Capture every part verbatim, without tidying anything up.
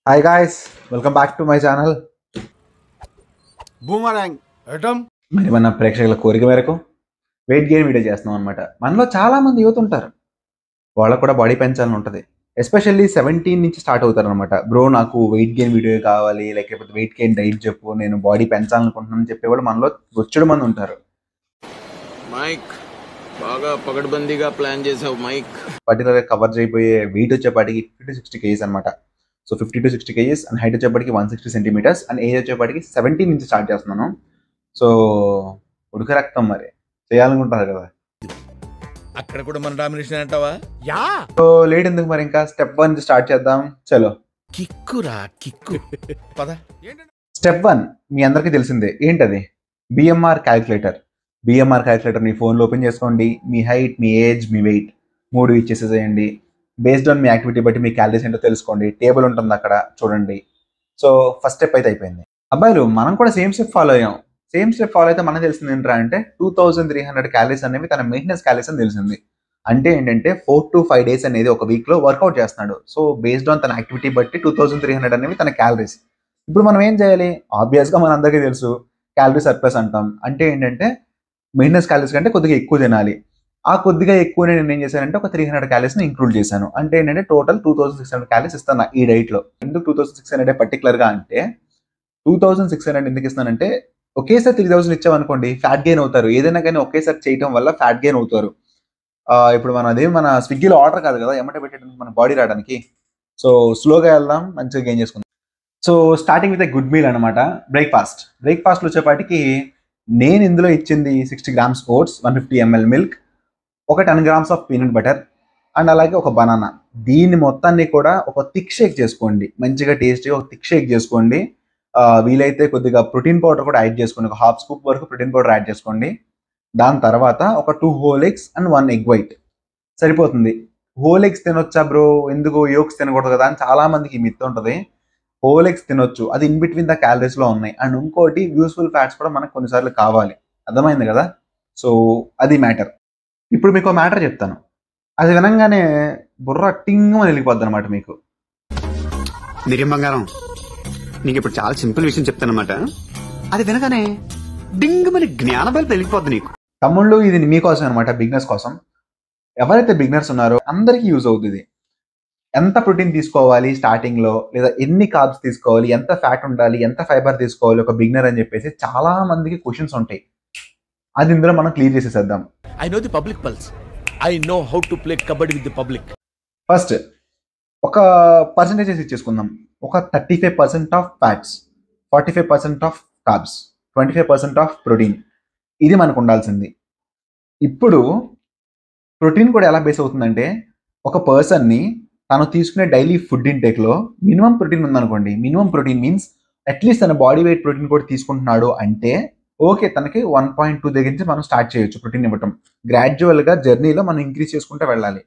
Hi guys, welcome back to my channel. Boomerang ఎటమ్ మరి మన ప్రేక్షకుల కోరిక మేరకు వెయిట్ గెయిన్ వీడియో చేస్తున్నాం అనమాట. మనలో చాలా మంది యూత్ ఉంటారు, వాళ్ళకు కూడా బాడీ పెంచాలని ఉంటుంది. ఎస్పెషల్లీ సెవెంటీన్ నుంచి స్టార్ట్ అవుతారు అనమాట. బ్రో నాకు వెయిట్ గెయిన్ వీడియో కావాలి, లేకపోతే వెయిట్ గెయిన్ డైట్ చెప్పు, నేను బాడీ పెంచాలనుకుంటున్నాను చెప్పేవాళ్ళు మనలో వచ్చేడు మంది ఉంటారు. మైక్ బాగా పగడ్బందీగా ప్లాన్ చేసావు మైక్. పర్టికులర్గా కవర్ చేయబోయే వెయిట్ వచ్చేపాటికి ఫిఫ్టీ టు సిక్స్టీ కేజీస్ అనమాట. So fifty to sixty kgs and height వచ్చేప్పటికి one sixty centimetres and age వచ్చేప్పటికి సెవెంటీన్ నుంచి స్టార్ట్ చేస్తున్నాను. సో ఉడక రక్తం మరి చేయాలనుకుంటారు కదా, అక్కడ కూడా మన డామినేషన్ అంటావా? యా. సో లేట్ ఎందుకు మరి, ఇంకా స్టెప్ వన్ నుంచి స్టార్ట్ చేద్దాం. చలో కిక్కురా కిక్కు పద. స్టెప్ వన్ మీ అందరికీ తెలిసిందే, ఏంటది? BMR calculator. బిఎంఆర్ క్యాలిక్యులేటర్ మీ ఫోన్లో ఓపెన్ చేసుకోండి. మీ హైట్, మీ ఏజ్, మీ వెయిట్ మూడు ఇచ్చేసేయండి. బేస్డ్ ఆన్ మీ యాక్టివిటీ బట్టి మీ క్యాలరీస్ ఏంటో తెలుసుకోండి. టేబుల్ ఉంటుంది అక్కడ చూడండి. సో ఫస్ట్ స్టెప్ అయితే అయిపోయింది. అబ్బాయిలు మనం కూడా సేమ్ స్టెప్ ఫాలో అయ్యాం. సేమ్ స్టెప్ ఫాలో అయితే మనకు తెలిసింది ఏంటంటే అంటే two thousand three hundred calories అనేవి తన మెయింటెనెన్స్ క్యాలరీస్ అని తెలిసింది. అంటే ఏంటంటే ఫోర్ టు ఫైవ్ డేస్ అనేది ఒక వీక్లో వర్కౌట్ చేస్తున్నాడు. సో బేస్డ్ ఆన్ తన యాక్టివిటీ బట్టి టూ థౌసండ్ త్రీ హండ్రెడ్ అనేవి తన క్యాలరీస్. ఇప్పుడు మనం ఏం చేయాలి? ఆబ్వియస్గా మన అందరికీ తెలుసు క్యాలరీ సర్ప్లస్ అంటాం. అంటే ఏంటంటే మెయింటెనెన్స్ క్యాలరీస్ కంటే కొద్దిగా ఎక్కువ తినాలి. ఆ కొద్దిగా ఎక్కువ నేను ఏం చేశానంటే ఒక త్రీ హండ్రెడ్ క్యాలరీస్ని ఇంక్లూడ్ చేశాను. అంటే ఏంటంటే total two thousand six hundred calories ఇస్తాను ఈ డైట్లో. ఎందుకు టూ థౌసండ్ సిక్స్ హండ్రెడ్ పర్టికులర్గా అంటే టూ థౌసండ్ సిక్స్ హండ్రెడ్ ఎందుకు ఇస్తానంటే ఒకేసారి త్రీ థౌసండ్ ఇచ్చామనుకోండి ఫ్యాట్ గెయిన్ అవుతారు. ఏదైనా కానీ ఒకేసారి చేయడం వల్ల ఫ్యాట్ గెయిన్ అవుతారు. ఇప్పుడు మన అదే మన స్విగ్గీలో ఆర్డర్ కాదు కదా, ఎమ్మటే పెట్టేయడానికి మన బాడీ రావడానికి. సో స్లోగా వెళ్దాం, మంచిగా గెయిన్ చేసుకుందాం. So starting with a good meal అనమాట. బ్రేక్ఫాస్ట్ బ్రేక్ఫాస్ట్లో వచ్చేపాటికి నేను ఇందులో ఇచ్చింది sixty grams oats, one fifty ML milk, ఒక ten grams of peanut butter and అలాగే ఒక బనానా. దీన్ని మొత్తాన్ని కూడా ఒక థిక్ షేక్ చేసుకోండి. మంచిగా టేస్టీగా ఒక థిక్ షేక్ చేసుకోండి. వీలైతే కొద్దిగా ప్రోటీన్ పౌడర్ కూడా యాడ్ చేసుకోండి. ఒక హాఫ్ స్కూప్ వరకు ప్రోటీన్ పౌడర్ యాడ్ చేసుకోండి. దాని తర్వాత ఒక two whole eggs and one egg white సరిపోతుంది. హోల్ ఎగ్స్ తినొచ్చా బ్రో, ఎందుకు యోక్స్ తినకూడదు కదా అని చాలా మందికి మిత్ ఉంటుంది. హోల్ ఎగ్స్ తినొచ్చు, అది ఇన్ బిట్వీన్ ద క్యాలరీస్లో ఉన్నాయి. అండ్ ఇంకోటి యూస్ఫుల్ ఫ్యాట్స్ కూడా మనకు కొన్నిసార్లు కావాలి. అర్థమైంది కదా? సో అది మ్యాటర్. ఇప్పుడు మీకు మ్యాటర్ చెప్తాను, అది వినంగానే బుర్ర టింగ్ అని వెళ్ళిపోద్ది అనమాట మీకు. నిజం బంగారం, నీకు ఇప్పుడు చాలా సింపుల్ విషయం చెప్తానమాట. అది వినగానే డింగ్ మరి జ్ఞాన బయలు వెళ్ళిపోద్ది నీకు. తమ్ముళ్ళు ఇది మీకోసం అనమాట, బిగినర్స్ కోసం. ఎవరైతే బిగినర్స్ ఉన్నారో అందరికీ యూజ్ అవుతుంది. ఎంత ప్రోటీన్ తీసుకోవాలి స్టార్టింగ్లో, లేదా ఎన్ని కార్బ్స్ తీసుకోవాలి, ఎంత ఫ్యాట్ ఉండాలి, ఎంత ఫైబర్ తీసుకోవాలి ఒక బిగినర్ అని చెప్పేసి చాలా మందికి క్వశ్చన్స్ ఉంటాయి. అది ఇందులో మనం క్లియర్ చేసేసేద్దాం. I know the public pulse. I know how to play kabaddi with the public. First ఒక పర్సంటేజెస్ ఇచ్చేసుకుందాం. ఒక thirty five percent of fats, forty five percent of carbs, twenty five percent of protein. ఇది మనకు ఉండాల్సింది. ఇప్పుడు protein కూడా ఎలా base అవుతుందంటే ఒక పర్సన్ని తను తీసుకునే డైలీ ఫుడ్ ఇంటేక్లో మినిమం ప్రోటీన్ ఉందనుకోండి. మినిమం ప్రోటీన్ మీన్స్ అట్లీస్ట్ తన బాడీ వెయిట్ ప్రోటీన్ కూడా తీసుకుంటున్నాడు అంటే ఓకే, తనకి వన్ పాయింట్ టూ దగ్గర నుంచి మనం స్టార్ట్ చేయొచ్చు ప్రోటీన్ ఇవ్వటం. గ్రాడ్యువల్గా జర్నీలో మనం ఇంక్రీజ్ చేసుకుంటూ వెళ్ళాలి.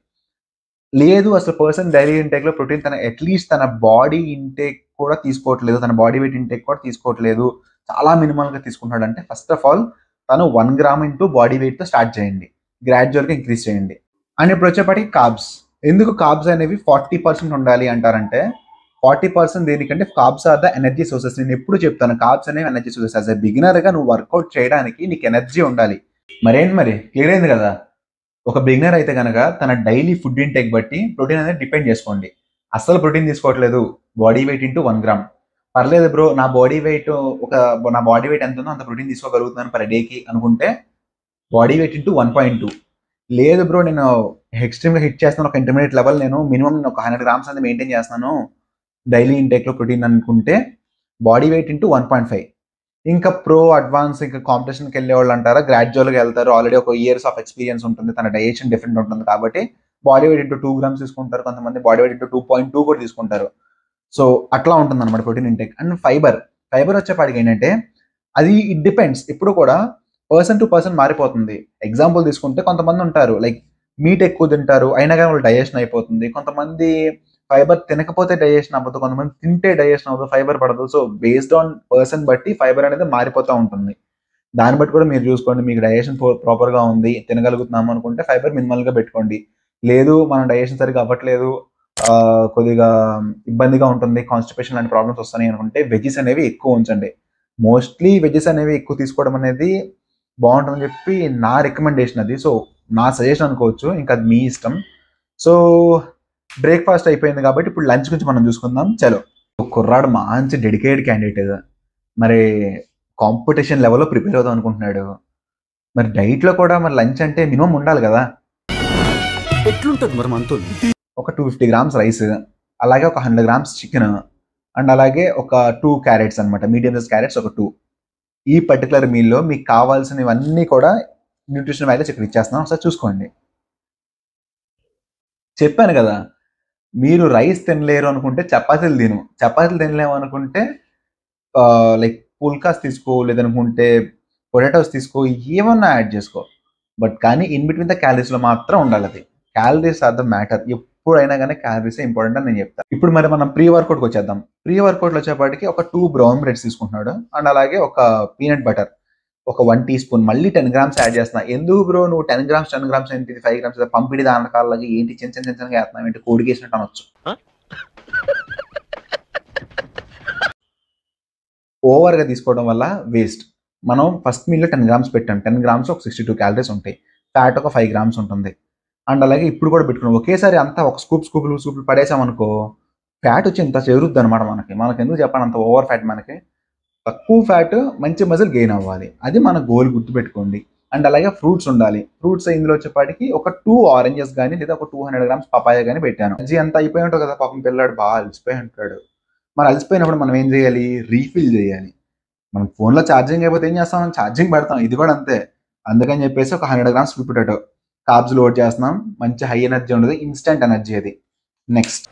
లేదు అసలు పర్సన్ డైలీ ఇంటేక్లో ప్రోటీన్ తన అట్లీస్ట్ తన బాడీ ఇంటేక్ కూడా తీసుకోవట్లేదు, తన బాడీ వెయిట్ ఇంటేక్ కూడా తీసుకోవట్లేదు, చాలా మినిమల్గా తీసుకుంటున్నాడు అంటే ఫస్ట్ ఆఫ్ ఆల్ తను వన్ గ్రామ్ ఇంటూ బాడీ వెయిట్తో స్టార్ట్ చేయండి. గ్రాడ్యువల్గా ఇంక్రీజ్ చేయండి. అండ్ ఇప్పుడు వచ్చేప్పటికి కార్బ్స్. ఎందుకు కార్బ్స్ అనేవి ఫార్టీ పర్సెంట్ ఉండాలి అంటారంటే ఫార్టీ పర్సెంట్ దేనికంటే carbs are the energy sources. నేను ఎప్పుడు చెప్తాను కార్బ్స్ అనేవి ఎనర్జీ సోర్సెస్. యాజ్ ఎ బిగినర్గా నువ్వు వర్కౌట్ చేయడానికి నీకు ఎనర్జీ ఉండాలి. మరేంటి మరి, క్లియర్ అయింది కదా? ఒక బిగినర్ అయితే కనుక తన డైలీ ఫుడ్ ఇంటేక్ బట్టి ప్రోటీన్ అనేది డిపెండ్ చేసుకోండి. అస్సలు ప్రోటీన్ తీసుకోవట్లేదు, body weight into one gram. పర్లేదు బ్రో, నా బాడీ వెయిట్ ఒక నా బాడీ వెయిట్ ఎంత ఉందో అంత ప్రోటీన్ తీసుకోగలుగుతున్నాను పర్ డేకి అనుకుంటే body weight into one point two. లేదు బ్రో, నేను ఎక్స్ట్రీమ్గా హిట్ చేస్తాను, ఒక ఇంటర్మీడియట్ లెవెల్ నేను మినిమం ఒక హండ్రెడ్ గ్రామ్స్ అనేది మెయింటైన్ చేస్తాను డైలీ ఇంటేక్లో ప్రోటీన్ అనుకుంటే body weight into one point five. ఇంకా ప్రో అడ్వాన్స్ ఇంకా కాంపిటీషన్కి వెళ్ళే వాళ్ళు అంటారా గ్రాడ్యువల్గా వెళ్తారు. ఆల్రెడీ ఒక ఇయర్స్ ఆఫ్ ఎక్స్పీరియన్స్ ఉంటుంది, తన డైజెషన్ డిఫరెంట్ ఉంటుంది కాబట్టి body weight into two grams తీసుకుంటారు. కొంతమంది body weight into two point two కూడా తీసుకుంటారు. సో అట్లా ఉంటుంది అనమాట protein intake. And fibre fibre వచ్చేపాటికి ఏంటంటే అది ఇట్ డిపెండ్స్, ఇప్పుడు కూడా పర్సన్ టు పర్సన్ మారిపోతుంది. ఎగ్జాంపుల్ తీసుకుంటే కొంతమంది ఉంటారు లైక్ మీట్ ఎక్కువ తింటారు అయినా కానీ వాళ్ళు డైజెషన్ అయిపోతుంది. కొంతమంది ఫైబర్ తినకపోతే డైజెషన్ అవ్వదు, కొంతమంది తింటే డైజెషన్ అవ్వదు, ఫైబర్ పడదు. సో బేస్డ్ ఆన్ పర్సన్ బట్టి ఫైబర్ అనేది మారిపోతూ ఉంటుంది. దాన్ని బట్టి కూడా మీరు చూసుకోండి. మీకు డైజెషన్ ప్రాపర్గా ఉంది, తినగలుగుతున్నాము అనుకుంటే ఫైబర్ మినిమల్గా పెట్టుకోండి. లేదు మనం డైజెషన్ సరిగ్గా అవ్వట్లేదు, కొద్దిగా ఇబ్బందిగా ఉంటుంది, కాన్స్టిపేషన్ లాంటి ప్రాబ్లమ్స్ వస్తున్నాయి అనుకుంటే వెజెస్ అనేవి ఎక్కువ ఉంచండి. మోస్ట్లీ వెజెస్ అనేవి ఎక్కువ తీసుకోవడం అనేది బాగుంటుందని చెప్పి నా రికమెండేషన్ అది. సో నా సజెషన్ అనుకోవచ్చు, ఇంకా అది మీ ఇష్టం. సో బ్రేక్ఫాస్ట్ అయిపోయింది కాబట్టి ఇప్పుడు లంచ్ గురించి మనం చూసుకుందాం. చలో, కుర్రాడు మంచి డెడికేటెడ్ క్యాండిడేట్, మరి కాంపిటీషన్ లెవెల్లో ప్రిపేర్ అవుదాం అనుకుంటున్నాడు. మరి డైట్లో కూడా మరి లంచ్ అంటే మినిమం ఉండాలి కదా. ఎట్లుంటుంది మరి మనతో? ఒక టూ ఫిఫ్టీ గ్రామ్స్ రైస్, అలాగే ఒక హండ్రెడ్ గ్రామ్స్ చికెన్, అండ్ అలాగే ఒక టూ క్యారెట్స్ అనమాట, మీడియం సైజ్ క్యారెట్స్ ఒక టూ. ఈ పర్టికులర్ మీల్లో మీకు కావాల్సినవన్నీ కూడా న్యూట్రిషన్ వాల్యూస్ ఇక్కడ ఇచ్చేస్తున్నాం, ఒకసారి చూసుకోండి. చెప్పాను కదా, మీరు రైస్ తినలేరు అనుకుంటే చపాతీలు తిను, చపాతీలు తినలేము అనుకుంటే లైక్ పుల్కాస్ తీసుకో, లేదనుకుంటే పొటాటోస్ తీసుకో, ఏమన్నా యాడ్ చేసుకో. బట్ కానీ ఇన్ బిట్వీన్ ద క్యాలరీస్లో మాత్రం ఉండాలి. అది క్యాలరీస్ ఆర్ ద మ్యాటర్. ఎప్పుడైనా కానీ క్యాలరీస్ ఇంపార్టెంట్ అని నేను చెప్తాను. ఇప్పుడు మరి మనం ప్రీ వర్కౌట్కి వచ్చేద్దాం. ప్రీ వర్కౌట్లో వచ్చేప్పటికి ఒక టూ బ్రౌన్ బ్రెడ్స్ తీసుకుంటున్నాడు, అండ్ అలాగే ఒక పీనట్ బటర్ ఒక వన్ టీ స్పూన్, మళ్ళీ టెన్ గ్రామ్స్ యాడ్ చేస్తున్నా. ఎందుకు బ్రో నువ్వు టెన్ గ్రామ్స్ టెన్ గ్రామ్స్ ఏంటి, ఫైవ్ గ్రామ్స్ పంపిణీ దానకాలకి ఏంటి చిన్న చిన్న చిన్న చిన్నగా వేస్తున్నావు ఏంటి, కోడికి వేసినట్టు అనొచ్చు. ఓవర్గా తీసుకోవడం వల్ల వేస్ట్. మనం ఫస్ట్ మీల్లో టెన్ గ్రామ్స్ పెట్టాం, టెన్ గ్రామ్స్ ఒక సిక్స్టీ టూ క్యాలరీస్ ఉంటాయి, ఫ్యాట్ ఒక ఫైవ్ గ్రామ్స్ ఉంటుంది. అండ్ అలాగే ఇప్పుడు కూడా పెట్టుకున్నాం ఒకేసారి అంతా ఒక స్కూప్ స్కూపులు స్కూపులు పడేసామనుకో ఫ్యాట్ వచ్చి ఇంత చెరుద్ది అనమాట. మనకి మనకి ఎందుకు చెప్పండి అంత ఓవర్ ఫ్యాట్. మనకి తక్కువ ఫ్యాట్ మంచి మజిల్ గెయిన్ అవ్వాలి, అది మన గోల్ గుర్తుపెట్టుకోండి. అండ్ అలాగే ఫ్రూట్స్ ఉండాలి. ఫ్రూట్స్ ఇందులో వచ్చేపాటికి ఒక టూ ఆరెంజెస్ కానీ లేదా ఒక టూ హండ్రెడ్ గ్రామ్స్ పపాయ కానీ పెట్టాను. అది అంతా అయిపోయి ఉంటుంది కదా, పాపం పిల్లాడు బాగా అలసిపోయి ఉంటాడు. మరి అలసిపోయినప్పుడు మనం ఏం చేయాలి, రీఫిల్ చేయాలి. మనం ఫోన్లో ఛార్జింగ్ అయిపోతే ఏం చేస్తాం, ఛార్జింగ్ పెడతాం, ఇది కూడా అంతే. అందుకని చెప్పేసి ఒక hundred grams sweet potato carbs load చేస్తున్నాం, మంచి హై ఎనర్జీ ఉండదు, ఇన్స్టెంట్ ఎనర్జీ అది. నెక్స్ట్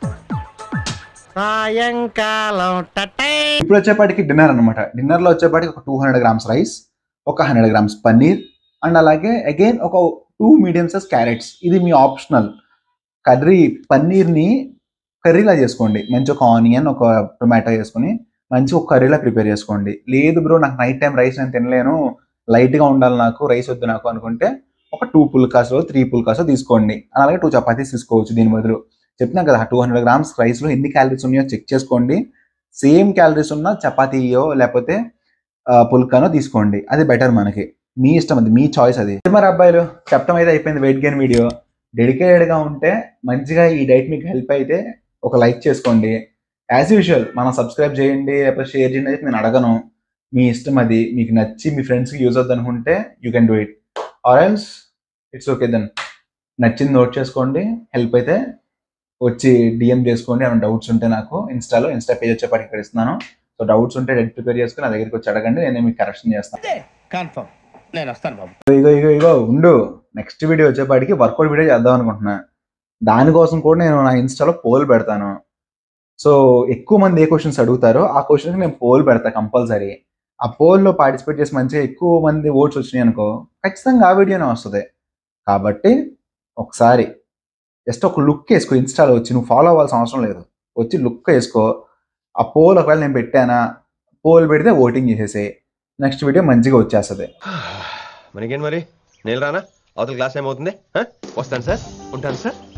సాయంకాలం ఇప్పుడు వచ్చేపాటికి డిన్నర్ అనమాట. డిన్నర్లో వచ్చేపాటికి ఒక టూ హండ్రెడ్ గ్రామ్స్ రైస్, ఒక హండ్రెడ్ గ్రామ్స్ పన్నీర్, అండ్ అలాగే అగైన్ ఒక టూ మీడియం సైజ్ క్యారెట్స్. ఇది మీ ఆప్షనల్. కర్రీ పన్నీర్ని కర్రీలా చేసుకోండి, మంచి ఒక ఆనియన్ ఒక టొమాటో వేసుకొని మంచి ఒక కర్రీలా ప్రిపేర్ చేసుకోండి. లేదు బ్రో నాకు నైట్ టైం రైస్ నేను తినలేను, లైట్గా ఉండాలి నాకు, రైస్ వద్దు నాకు అనుకుంటే ఒక టూ పుల్కాసో త్రీ పుల్కాసో తీసుకోండి. అలాగే టూ చపాతీస్ తీసుకోవచ్చు దీని బదులు. చెప్తున్నాం కదా టూ హండ్రెడ్ గ్రామ్స్ రైస్లో ఎన్ని క్యాలరీస్ ఉన్నాయో చెక్ చేసుకోండి. సేమ్ క్యాలరీస్ ఉన్న చపాతీయో లేకపోతే పుల్కానో తీసుకోండి, అది బెటర్. మనకి మీ ఇష్టం, అది మీ చాయిస్. అది మరి అబ్బాయిలు చెప్పడం అయితే అయిపోయింది వెయిట్ గెయిన్ వీడియో. డెడికేటెడ్గా ఉంటే మంచిగా ఈ డైట్ మీకు హెల్ప్ అయితే ఒక లైక్ చేసుకోండి. యాజ్ యూజువల్ మనం సబ్స్క్రైబ్ చేయండి లేకపోతే షేర్ చేయండి అయితే నేను అడగను, మీ ఇష్టం. అది మీకు నచ్చి మీ ఫ్రెండ్స్కి యూజ్ అవుతుంది అనుకుంటే you can do it, or else it's okay. Then నచ్చింది నోట్ చేసుకోండి, హెల్ప్ అయితే వచ్చి డిఎం చేసుకోండి. ఏమైనా డౌట్స్ ఉంటే నాకు ఇన్స్టాలో ఇన్స్టా పేజ్ వచ్చేపాటికి ఇక్కడ ఇస్తున్నాను. సో డౌట్స్ ఉంటే డైట్ ప్రిపేర్ చేసుకుని నా దగ్గరికి వచ్చి అడగండి, నేనే మీకు కరెక్షన్ చేస్తాను. కన్ఫర్మ్ నేను వస్తాను బాబు. ఇగో ఇగో ఇగో ఉండు, నెక్స్ట్ వీడియో వచ్చేపాటికి వర్కౌట్ వీడియో చేద్దాం అనుకుంటున్నా. దానికోసం కూడా నేను నా ఇన్స్టాలో పోల్ పెడతాను. సో ఎక్కువ మంది ఏ క్వశ్చన్స్ అడుగుతారో ఆ క్వశ్చన్కి నేను పోల్ పెడతాను కంపల్సరీ. ఆ పోల్లో పార్టిసిపేట్ చేసి మంచిగా ఎక్కువ మంది ఓట్స్ వచ్చినాయి అనుకో ఖచ్చితంగా ఆ వీడియోనే వస్తుంది. కాబట్టి ఒకసారి జస్ట్ ఒక లుక్ వేసుకో, ఇన్స్టాలో వచ్చి నువ్వు ఫాలో అవ్వాల్సిన అవసరం లేదు, వచ్చి లుక్ వేసుకో. ఆ పోల్ ఒకవేళ నేను పెట్టానా, పోల్ పెడితే ఓటింగ్ చేసేసే, నెక్స్ట్ వీడియో మంచిగా వచ్చేస్తుంది. మనకేంటి మరి, నేను రానా? అవతల క్లాస్ ఏమవుతుంది? వస్తాను సార్, ఉంటాను సార్.